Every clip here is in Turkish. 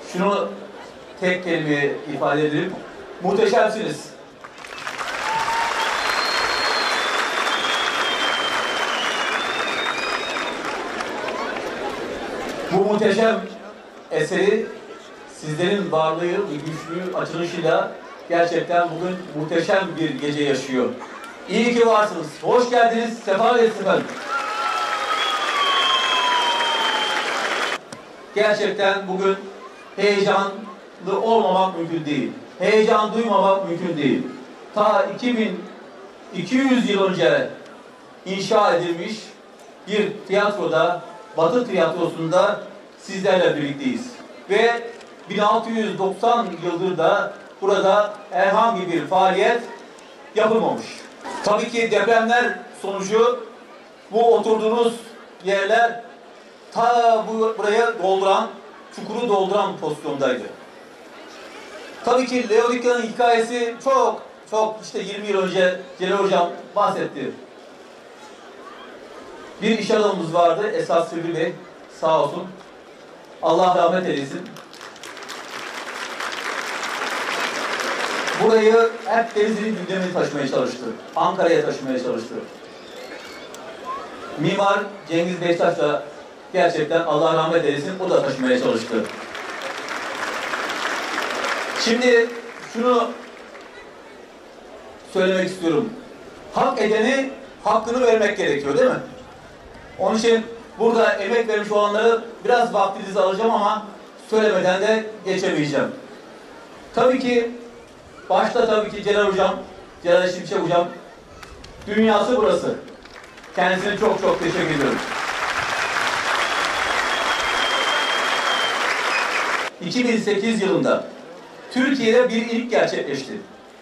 şunu tek kelime ifade edelim. Muhteşemsiniz. Bu muhteşem eseri sizlerin varlığı ve güçlü açılışıyla gerçekten bugün muhteşem bir gece yaşıyor. İyi ki varsınız. Hoş geldiniz. Sefa verdiniz efendim. Gerçekten bugün heyecanlı olmamak mümkün değil. Heyecan duymamak mümkün değil. Ta 2200 yıl önce inşa edilmiş bir tiyatroda, Batı tiyatrosunda sizlerle birlikteyiz. Ve 1690 yıldır da burada herhangi bir faaliyet yapılmamış. Tabii ki depremler sonucu bu oturduğunuz yerler ta buraya dolduran, çukuru dolduran pozisyondaydı. Tabii ki Laodikya'nın hikayesi çok işte 20 yıl önce Celal Hocam bahsetti. Bir iş adamımız vardı, Esat Sivri Bey, sağ olsun. Allah rahmet eylesin. Burayı hep Denizli'nin gündemini taşımaya çalıştı. Ankara'ya taşımaya çalıştı. Mimar Cengiz Beştaş da gerçekten Allah rahmet eylesin, o da taşımaya çalıştı. Şimdi şunu söylemek istiyorum. Hak edeni hakkını vermek gerekiyor, değil mi? Onun için burada emek vermiş olanları biraz vaktinizi alacağım ama söylemeden de geçemeyeceğim. Tabii ki başta Celal Hocam, Celal Şimşek Hocam, dünyası burası. Kendisine çok teşekkür ediyorum. 2008 yılında Türkiye'de bir ilk gerçekleşti.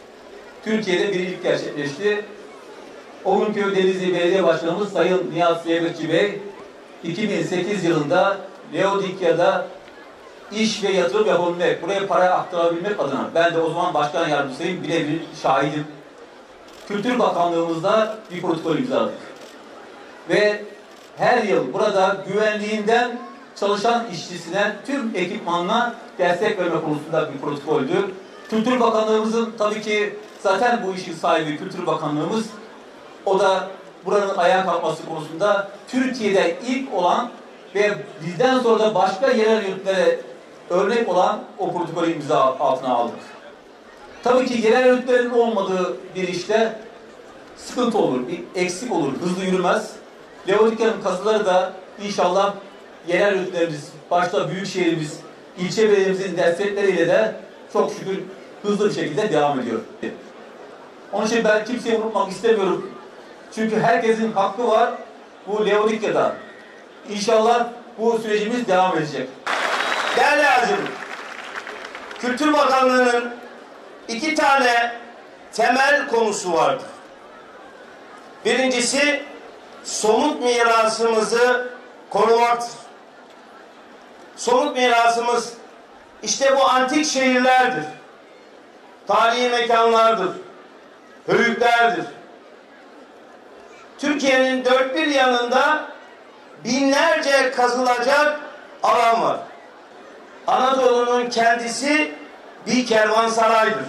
O günkü Denizli Belediye Başkanımız Sayın Nihat Zeybekçi Bey 2008 yılında Laodikya'da iş ve yatırım yapabilmek, buraya para aktarabilmek adına, ben de o zaman başkan yardımcısıyım, birebir şahidim. Kültür Bakanlığımızda bir protokol imzaladık. Ve her yıl burada güvenliğinden çalışan işçisine, tüm ekipmanla destek verme konusunda bir protokoldü. Kültür Bakanlığımızın tabii ki zaten bu işin sahibi Kültür Bakanlığımız, o da buranın ayağa kalkması konusunda Türkiye'de ilk olan ve bizden sonra da başka yerel yönetimlere örnek olan o protokolü imza altına aldık. Tabii ki yerel yönetimlerin olmadığı bir işte sıkıntı olur, bir eksik olur, hızlı yürümez. Laodikya'nın kazıları da inşallah yerel yönetimlerimiz, başta büyükşehirimiz, ilçe belediyemizin destekleriyle de çok şükür hızlı bir şekilde devam ediyor. Onun için ben kimseyi unutmak istemiyorum. Çünkü herkesin hakkı var bu Laodikya'da. İnşallah bu sürecimiz devam edecek. Değerli hazırım, Kültür Bakanlığı'nın 2 tane temel konusu vardır. Birincisi, somut mirasımızı korumaktır. Somut mirasımız işte bu antik şehirlerdir. Tarihi mekanlardır. Höyüklerdir. Türkiye'nin dört bir yanında binlerce kazılacak alan var. Anadolu'nun kendisi bir kervansaraydır.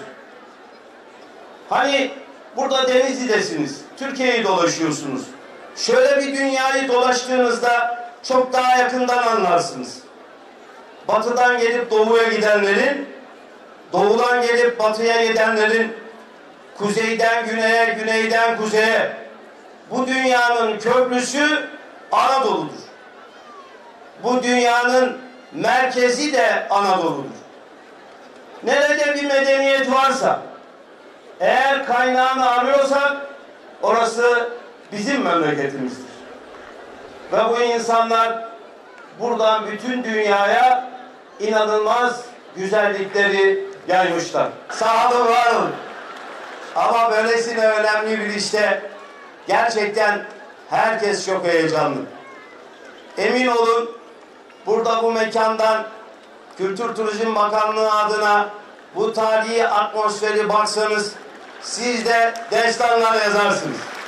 Hani burada Denizli'desiniz, Türkiye'yi dolaşıyorsunuz. Şöyle bir dünyayı dolaştığınızda çok daha yakından anlarsınız. Batıdan gelip doğuya gidenlerin, doğudan gelip batıya gidenlerin, kuzeyden güneye, güneyden kuzeye, bu dünyanın köprüsü Anadolu'dur. Bu dünyanın merkezi de Anadolu'dur. Nerede bir medeniyet varsa, eğer kaynağını arıyorsak, orası bizim memleketimizdir. Ve bu insanlar buradan bütün dünyaya inanılmaz güzellikleri yaymışlar. Sağ olun, var olun. Ama böylesine önemli bir işte gerçekten herkes çok heyecanlı. Emin olun, burada bu mekandan Kültür Turizm Bakanlığı adına bu tarihi atmosferi baksanız siz de destanlar yazarsınız.